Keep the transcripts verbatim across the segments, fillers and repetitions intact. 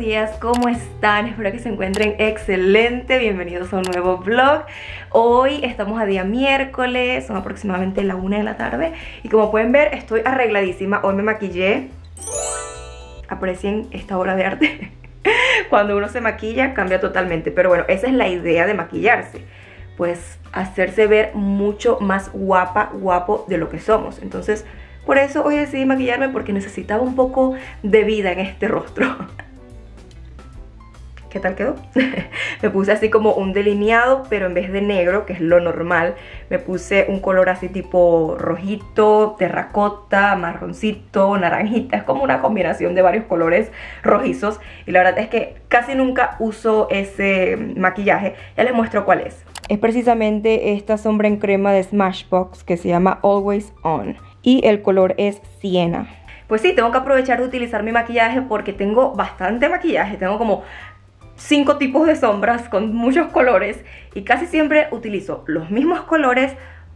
amigas, ¿cómo están? Espero que se encuentren excelente. Bienvenidos a un nuevo vlog. Hoy estamos a día miércoles, son aproximadamente la una de la tarde. Y como pueden ver, estoy arregladísima. Hoy me maquillé. Aprecien esta obra de arte. Cuando uno se maquilla cambia totalmente. Pero bueno, esa es la idea de maquillarse, pues hacerse ver mucho más guapa, guapo de lo que somos. Entonces, por eso hoy decidí maquillarme, porque necesitaba un poco de vida en este rostro. ¿Qué tal quedó? Me puse así como un delineado, pero en vez de negro, que es lo normal, me puse un color así tipo rojito, terracota, marroncito, naranjita. Es como una combinación de varios colores rojizos. Y la verdad es que casi nunca uso ese maquillaje. Ya les muestro cuál es. Es precisamente esta sombra en crema de Smashbox que se llama Always On. Y el color es siena. Pues sí, tengo que aprovechar de utilizar mi maquillaje porque tengo bastante maquillaje. Tengo como cinco tipos de sombras con muchos colores y casi siempre utilizo los mismos colores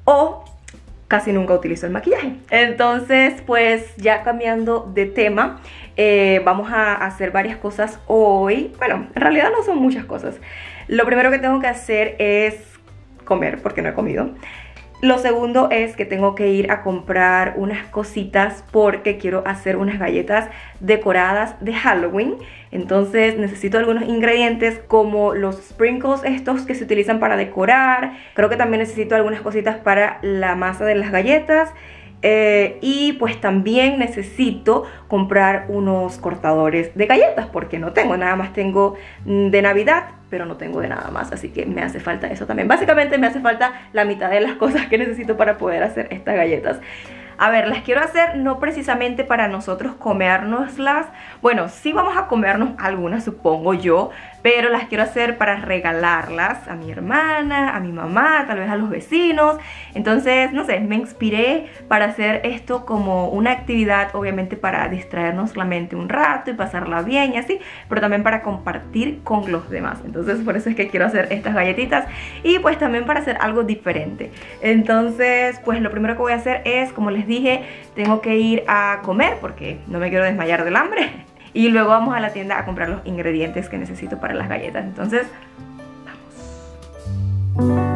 o casi nunca utilizo el maquillaje. Entonces, pues ya cambiando de tema, eh, vamos a hacer varias cosas hoy. Bueno, en realidad no son muchas cosas. Lo primero que tengo que hacer es comer, porque no he comido. Lo segundo es que tengo que ir a comprar unas cositas porque quiero hacer unas galletas decoradas de Halloween. Entonces necesito algunos ingredientes como los sprinkles estos que se utilizan para decorar. Creo que también necesito algunas cositas para la masa de las galletas. Eh, y pues también necesito comprar unos cortadores de galletas porque no tengo, nada más tengo de Navidad, pero no tengo de nada más, así que me hace falta eso también. Básicamente me hace falta la mitad de las cosas que necesito para poder hacer estas galletas. A ver, las quiero hacer no precisamente para nosotros comérnoslas. Bueno, sí vamos a comernos algunas, supongo yo, pero las quiero hacer para regalarlas a mi hermana, a mi mamá, tal vez a los vecinos. Entonces, no sé, me inspiré para hacer esto como una actividad, obviamente para distraernos la mente un rato y pasarla bien y así, pero también para compartir con los demás. Entonces, por eso es que quiero hacer estas galletitas y pues también para hacer algo diferente. Entonces, pues lo primero que voy a hacer es, como les dije, tengo que ir a comer porque no me quiero desmayar del hambre. Y luego vamos a la tienda a comprar los ingredientes que necesito para las galletas. Entonces, vamos.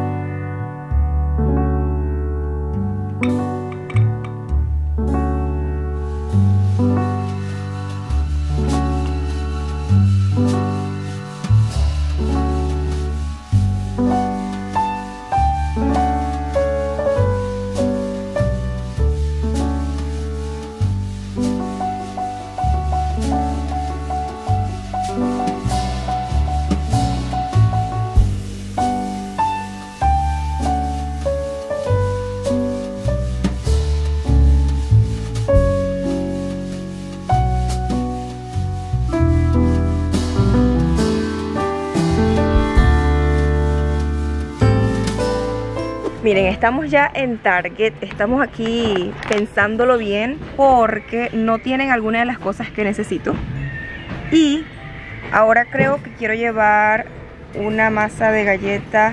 Miren, estamos ya en Target, estamos aquí pensándolo bien porque no tienen alguna de las cosas que necesito. Y ahora creo que quiero llevar una masa de galleta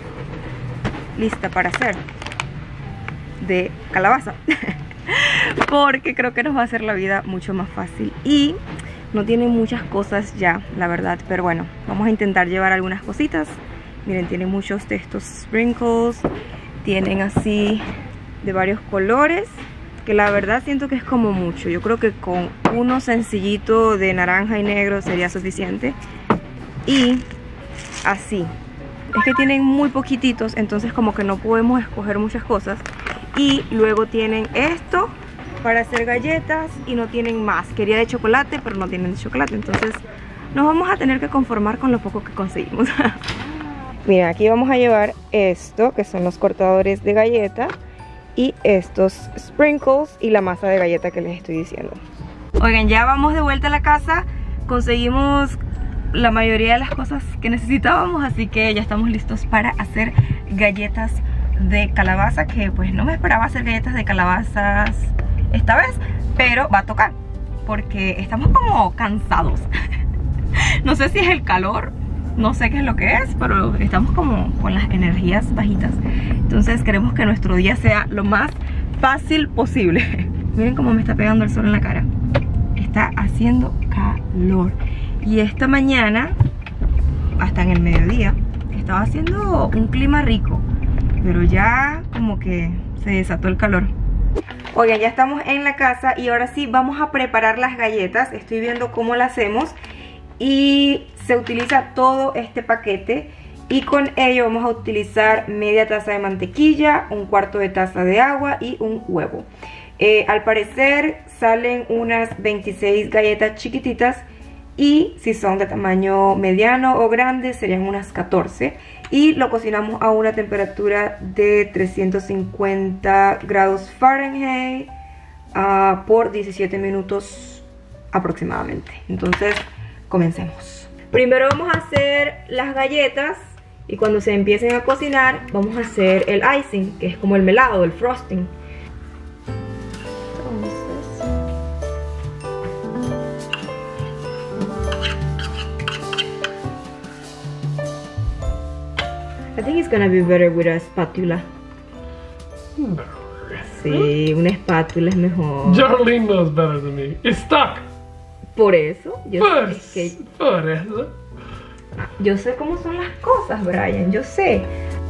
lista para hacer, de calabaza. Porque creo que nos va a hacer la vida mucho más fácil. Y no tienen muchas cosas ya, la verdad, pero bueno, vamos a intentar llevar algunas cositas. Miren, tienen muchos de estos sprinkles. Tienen así de varios colores, que la verdad siento que es como mucho. Yo creo que con uno sencillito de naranja y negro sería suficiente. Y así. Es que tienen muy poquititos, entonces como que no podemos escoger muchas cosas. Y luego tienen esto para hacer galletas y no tienen más. Quería de chocolate, pero no tienen de chocolate. Entonces nos vamos a tener que conformar con lo poco que conseguimos. Miren, aquí vamos a llevar esto, que son los cortadores de galleta, y estos sprinkles y la masa de galleta que les estoy diciendo. Oigan, ya vamos de vuelta a la casa. Conseguimos la mayoría de las cosas que necesitábamos, así que ya estamos listos para hacer galletas de calabaza, que pues no me esperaba hacer galletas de calabazas esta vez, pero va a tocar, porque estamos como cansados. No sé si es el calor, no sé qué es lo que es, pero estamos como con las energías bajitas. Entonces queremos que nuestro día sea lo más fácil posible. Miren cómo me está pegando el sol en la cara. Está haciendo calor. Y esta mañana, hasta en el mediodía, estaba haciendo un clima rico, pero ya como que se desató el calor. Oigan, ya estamos en la casa y ahora sí vamos a preparar las galletas. Estoy viendo cómo las hacemos y se utiliza todo este paquete. Y con ello vamos a utilizar media taza de mantequilla, un cuarto de taza de agua y un huevo. Eh, al parecer salen unas veintiséis galletas chiquititas y si son de tamaño mediano o grande serían unas catorce. Y lo cocinamos a una temperatura de trescientos cincuenta grados Fahrenheit uh, por diecisiete minutos aproximadamente. Entonces comencemos. Primero vamos a hacer las galletas. Y cuando se empiecen a cocinar, vamos a hacer el icing, que es como el melado, el frosting. Entonces, I think it's gonna be better with a spatula. No. Sí, una espátula es mejor. Jarlene knows better than me. It's stuck. Por eso, yo Por, sé que... por eso. Yo sé cómo son las cosas, Brian, yo sé.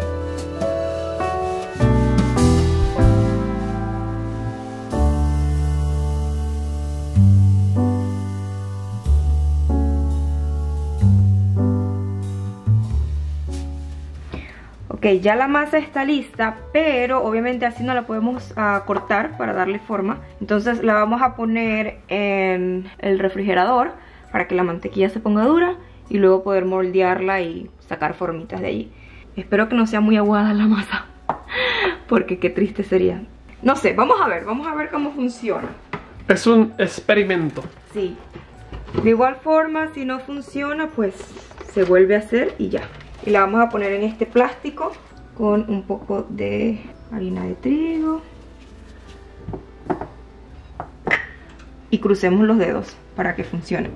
Ok, ya la masa está lista, pero obviamente así no la podemos uh, cortar para darle forma. Entonces la vamos a poner en el refrigerador para que la mantequilla se ponga dura y luego poder moldearla y sacar formitas de allí. Espero que no sea muy aguada la masa, porque qué triste sería. No sé, vamos a ver, vamos a ver cómo funciona. Es un experimento. Sí. De igual forma, si no funciona, pues se vuelve a hacer y ya. Y la vamos a poner en este plástico con un poco de harina de trigo. Y crucemos los dedos para que funcione.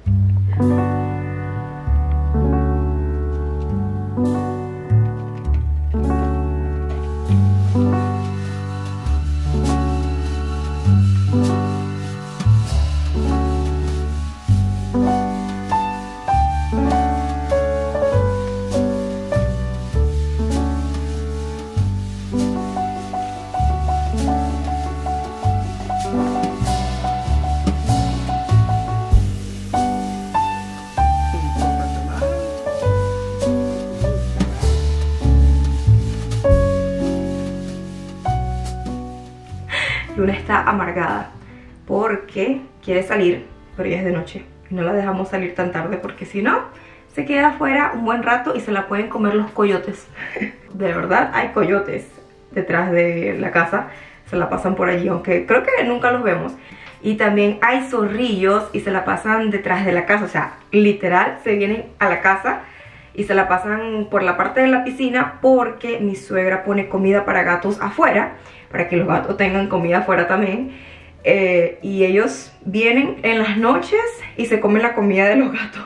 Luna está amargada porque quiere salir, pero ya es de noche y no la dejamos salir tan tarde porque si no, se queda afuera un buen rato y se la pueden comer los coyotes. De verdad, hay coyotes detrás de la casa, se la pasan por allí, aunque creo que nunca los vemos. Y también hay zorrillos y se la pasan detrás de la casa, o sea, literal, se vienen a la casa y se la pasan por la parte de la piscina porque mi suegra pone comida para gatos afuera, para que los gatos tengan comida afuera también. Eh, y ellos vienen en las noches y se comen la comida de los gatos.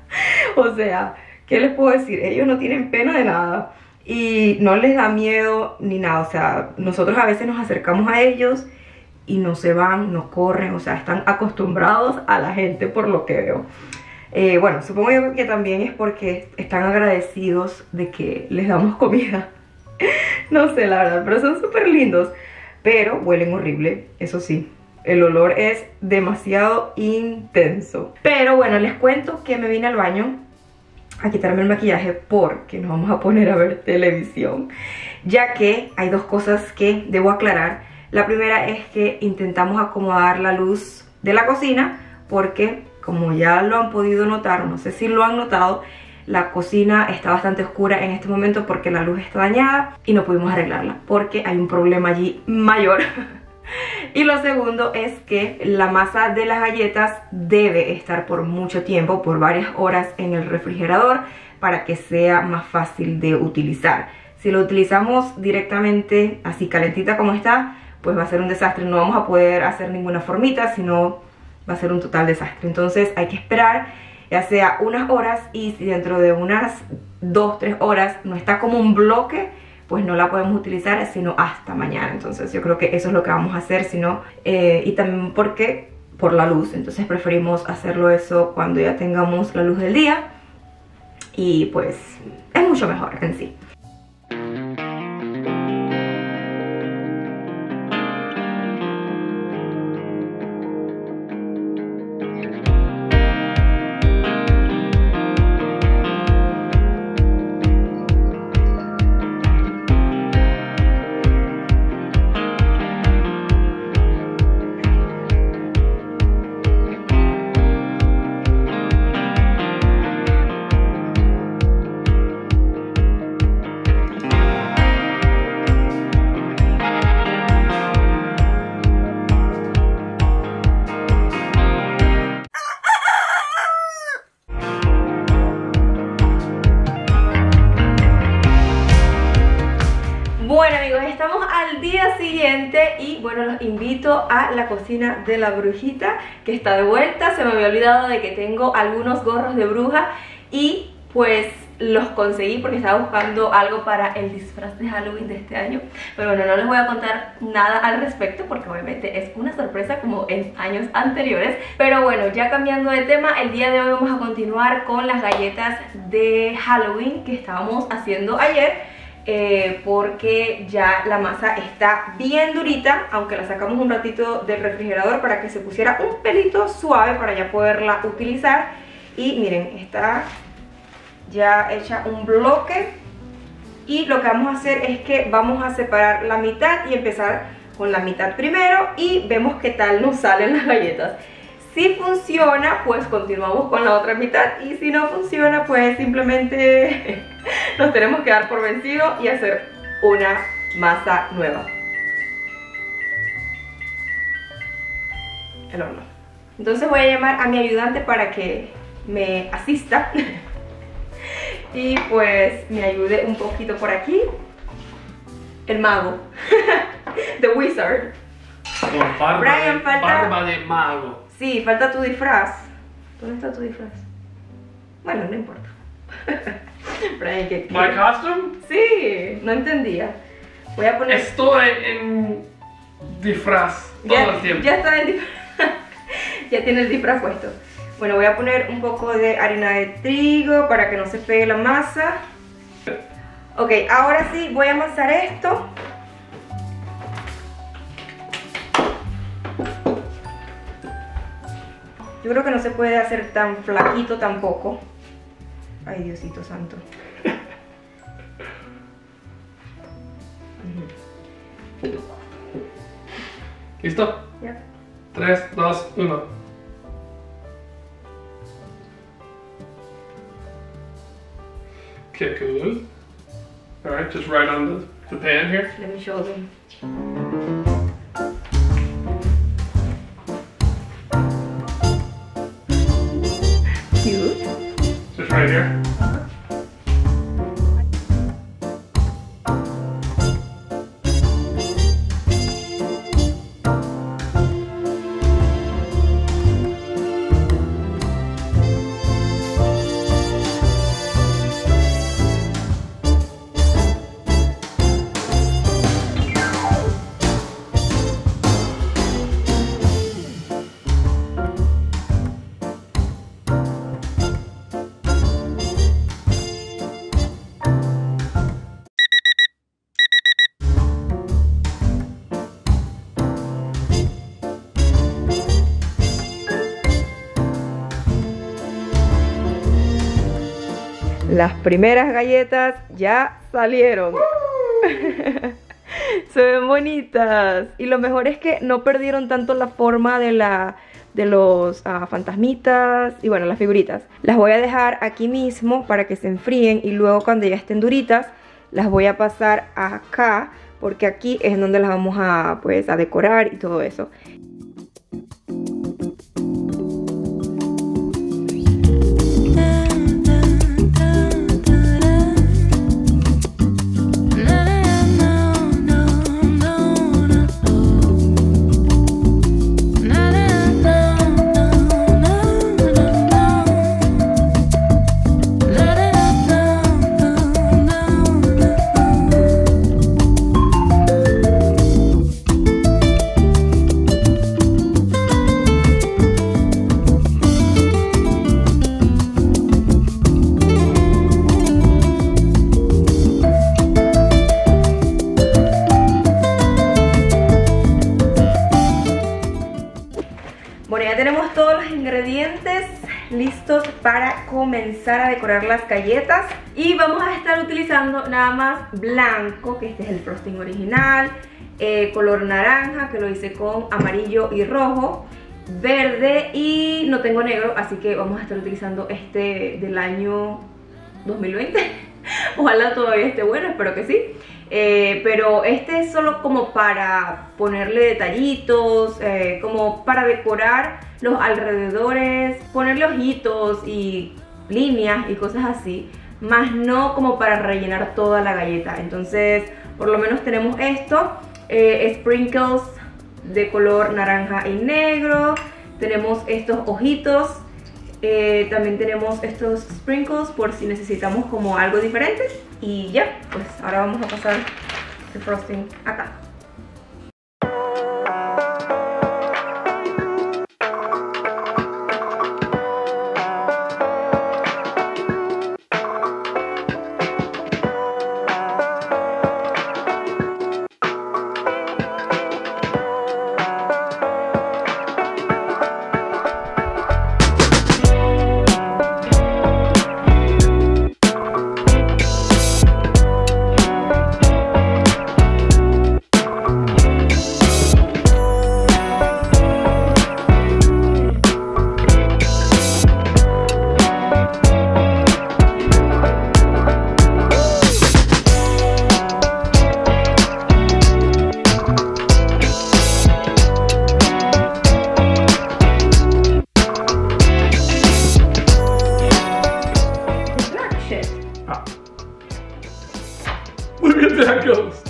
O sea, ¿qué les puedo decir? Ellos no tienen pena de nada y no les da miedo ni nada. O sea, nosotros a veces nos acercamos a ellos y no se van, no corren. O sea, están acostumbrados a la gente por lo que veo. Eh, bueno, supongo yo que también es porque están agradecidos de que les damos comida. No sé, la verdad, pero son súper lindos. Pero huelen horrible, eso sí. El olor es demasiado intenso. Pero bueno, les cuento que me vine al baño a quitarme el maquillaje porque nos vamos a poner a ver televisión. Ya que hay dos cosas que debo aclarar. La primera es que intentamos acomodar la luz de la cocina porque, como ya lo han podido notar, no sé si lo han notado, la cocina está bastante oscura en este momento porque la luz está dañada y no pudimos arreglarla porque hay un problema allí mayor. Y lo segundo es que la masa de las galletas debe estar por mucho tiempo, por varias horas en el refrigerador para que sea más fácil de utilizar. Si lo utilizamos directamente así calentita como está, pues va a ser un desastre. No vamos a poder hacer ninguna formita, sino va a ser un total desastre. Entonces hay que esperar ya sea unas horas, y si dentro de unas dos, tres horas no está como un bloque, pues no la podemos utilizar sino hasta mañana. Entonces yo creo que eso es lo que vamos a hacer, sino, eh, y también porque por la luz. Entonces preferimos hacerlo eso cuando ya tengamos la luz del día y pues es mucho mejor en sí. Bueno amigos, estamos al día siguiente y bueno, los invito a la cocina de la brujita que está de vuelta. Se me había olvidado de que tengo algunos gorros de bruja y pues los conseguí porque estaba buscando algo para el disfraz de Halloween de este año. Pero bueno, no les voy a contar nada al respecto porque obviamente es una sorpresa como en años anteriores. Pero bueno, ya cambiando de tema, el día de hoy vamos a continuar con las galletas de Halloween que estábamos haciendo ayer. Eh, porque ya la masa está bien durita, aunque la sacamos un ratito del refrigerador para que se pusiera un pelito suave para ya poderla utilizar. Y miren, está ya hecha un bloque y lo que vamos a hacer es que vamos a separar la mitad y empezar con la mitad primero y vemos qué tal nos salen las galletas. Si funciona, pues continuamos con la otra mitad y si no funciona, pues simplemente nos tenemos que dar por vencido y hacer una masa nueva. El horno. Entonces voy a llamar a mi ayudante para que me asista y pues me ayude un poquito por aquí. El mago, The Wizard. Con barba, Brian, de, falta- barba de mago. Sí, falta tu disfraz. ¿Dónde está tu disfraz? Bueno, no importa. Brian, ¿qué My costume? Sí, no entendía. Voy a poner... Estoy en disfraz todo ya, el tiempo. ya está el disfraz. Ya tiene el disfraz puesto. Bueno, voy a poner un poco de harina de trigo para que no se pegue la masa. Ok, ahora sí voy a amasar esto. Yo creo que no se puede hacer tan flaquito tampoco. Ay, Diosito santo. ¿Listo? Ya. tres, dos, uno. Okay, cool. Alright, just right on the, the pan here. Let me show them. Cute. Just right here. Las primeras galletas ya salieron. Se ven bonitas. Y lo mejor es que no perdieron tanto la forma de, la, de los uh, fantasmitas y bueno, las figuritas. Las voy a dejar aquí mismo para que se enfríen y luego cuando ya estén duritas las voy a pasar acá porque aquí es donde las vamos a, pues, a decorar y todo eso. listos para comenzar a decorar las galletas. Y vamos a estar utilizando nada más blanco, que este es el frosting original, eh, color naranja, que lo hice con amarillo y rojo, verde, y no tengo negro, así que vamos a estar utilizando este del año dos mil veinte. Ojalá todavía esté bueno, espero que sí. Eh, pero este es solo como para ponerle detallitos, eh, como para decorar los alrededores, ponerle ojitos y líneas y cosas así, más no como para rellenar toda la galleta. Entonces por lo menos tenemos esto, eh, sprinkles de color naranja y negro, tenemos estos ojitos, eh, también tenemos estos sprinkles por si necesitamos como algo diferente. Y ya, pues ahora vamos a pasar el frosting acá. Look at that ghost.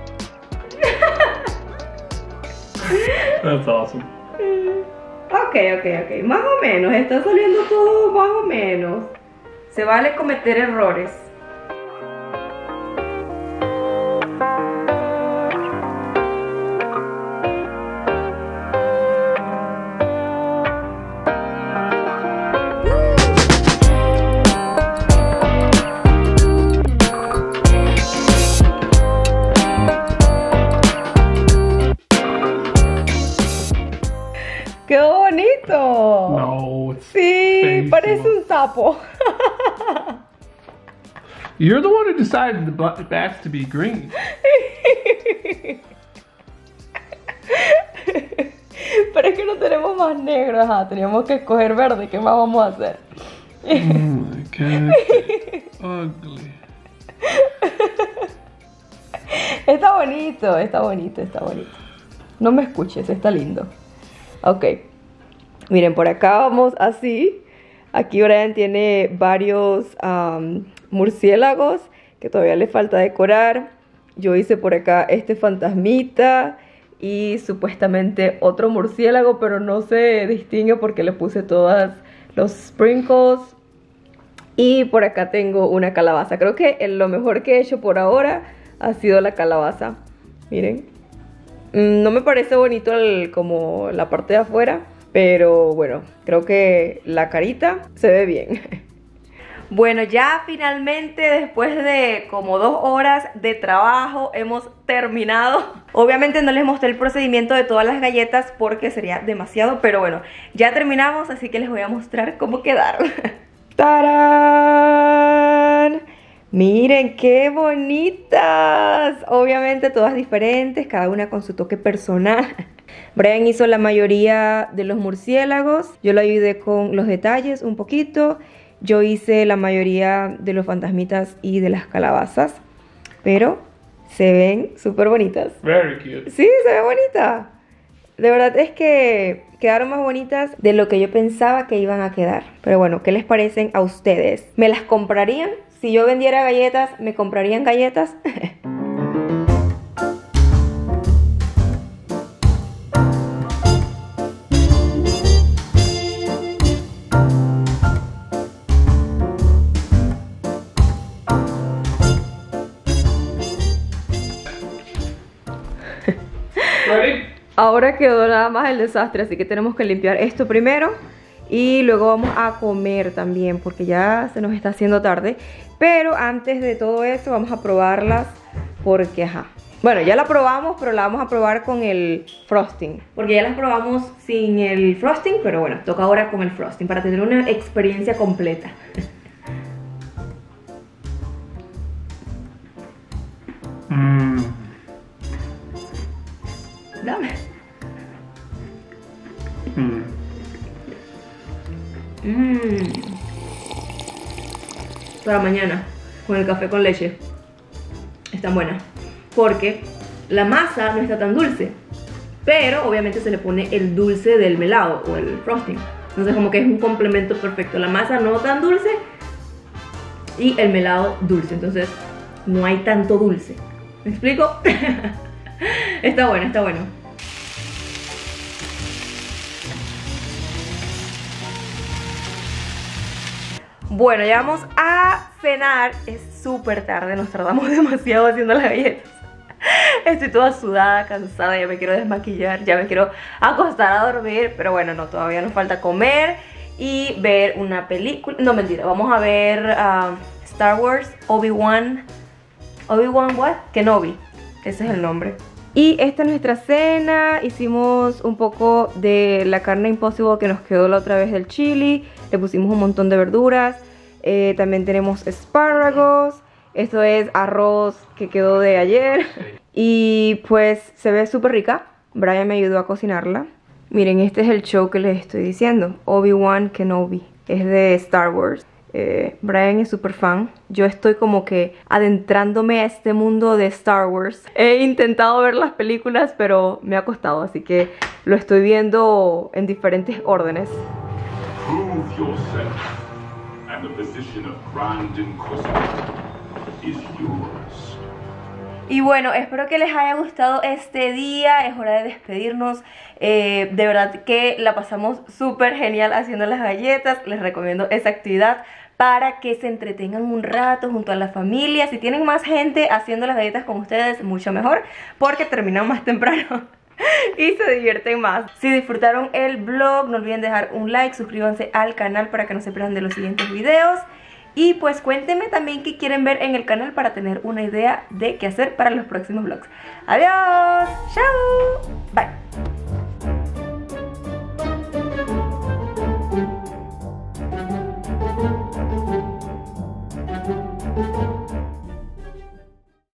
That's awesome. Ok, ok, ok. Más o menos. Está saliendo todo más o menos. Se vale cometer errores. ¡Qué bonito! No, it's Sí, feísimo. parece un sapo. You're the one who decided the bu- bats to be green. Pero es que no tenemos más negro, ajá, teníamos que escoger verde, ¿qué más vamos a hacer? Oh my god. Ugly. Está bonito, está bonito, está bonito. No me escuches, está lindo. Ok, miren, por acá vamos así. Aquí Brian tiene varios um, murciélagos que todavía le falta decorar. Yo hice por acá este fantasmita y supuestamente otro murciélago, pero no se distingue porque le puse todos los sprinkles. Y por acá tengo una calabaza. Creo que lo mejor que he hecho por ahora ha sido la calabaza. Miren. No me parece bonito el, como la parte de afuera, pero bueno, creo que la carita se ve bien. Bueno, ya finalmente después de como dos horas de trabajo hemos terminado. Obviamente no les mostré el procedimiento de todas las galletas porque sería demasiado, pero bueno, ya terminamos, así que les voy a mostrar cómo quedaron. ¡Tarán! Miren qué bonitas. Obviamente todas diferentes, cada una con su toque personal. Brian hizo la mayoría de los murciélagos, yo lo ayudé con los detalles un poquito. Yo hice la mayoría de los fantasmitas y de las calabazas, pero se ven súper bonitas. Very cute. Sí, se ve bonita. De verdad es que quedaron más bonitas de lo que yo pensaba que iban a quedar. Pero bueno, ¿qué les parecen a ustedes? ¿Me las comprarían? Si yo vendiera galletas, ¿me comprarían galletas? Ready? Ahora quedó nada más el desastre, así que tenemos que limpiar esto primero y luego vamos a comer también porque ya se nos está haciendo tarde. Pero antes de todo eso vamos a probarlas porque, ajá, Bueno, ya la probamos, pero la vamos a probar con el frosting. Porque ya las probamos sin el frosting, pero bueno, toca ahora con el frosting para tener una experiencia completa. Mmm. Dame. Mmm. Mmm. Para mañana, con el café con leche. Están buenas. Porque la masa no está tan dulce, pero obviamente se le pone el dulce del melado o el frosting. Entonces como que es un complemento perfecto. La masa no tan dulce y el melado dulce. Entonces no hay tanto dulce. ¿Me explico? Está bueno, está bueno. Bueno, ya vamos a cenar. Es súper tarde, nos tardamos demasiado haciendo las galletas. Estoy toda sudada, cansada, ya me quiero desmaquillar, ya me quiero acostar a dormir. Pero bueno, no, todavía nos falta comer y ver una película. No, mentira, vamos a ver uh, Star Wars, Obi-Wan. Obi-Wan what? Kenobi, ese es el nombre. Y esta es nuestra cena. Hicimos un poco de la carne Impossible que nos quedó la otra vez del chili. Le pusimos un montón de verduras. eh, También tenemos espárragos. Esto es arroz que quedó de ayer. Y pues se ve súper rica. Brian me ayudó a cocinarla. Miren, este es el show que les estoy diciendo, Obi-Wan Kenobi. Es de Star Wars. eh, Brian es súper fan. Yo estoy como que adentrándome a este mundo de Star Wars. He intentado ver las películas, pero me ha costado, así que lo estoy viendo en diferentes órdenes. Prove yourself, and the position of Grand Inquisitor is yours. Y bueno, espero que les haya gustado este día. Es hora de despedirnos. eh, De verdad que la pasamos súper genial haciendo las galletas. Les recomiendo esa actividad para que se entretengan un rato junto a la familia. Si tienen más gente haciendo las galletas con ustedes, mucho mejor, porque terminan más temprano y se divierten más. Si disfrutaron el vlog, no olviden dejar un like, suscríbanse al canal para que no se pierdan de los siguientes videos. Y pues cuéntenme también qué quieren ver en el canal para tener una idea de qué hacer para los próximos vlogs. Adiós, chao, bye. Thank you.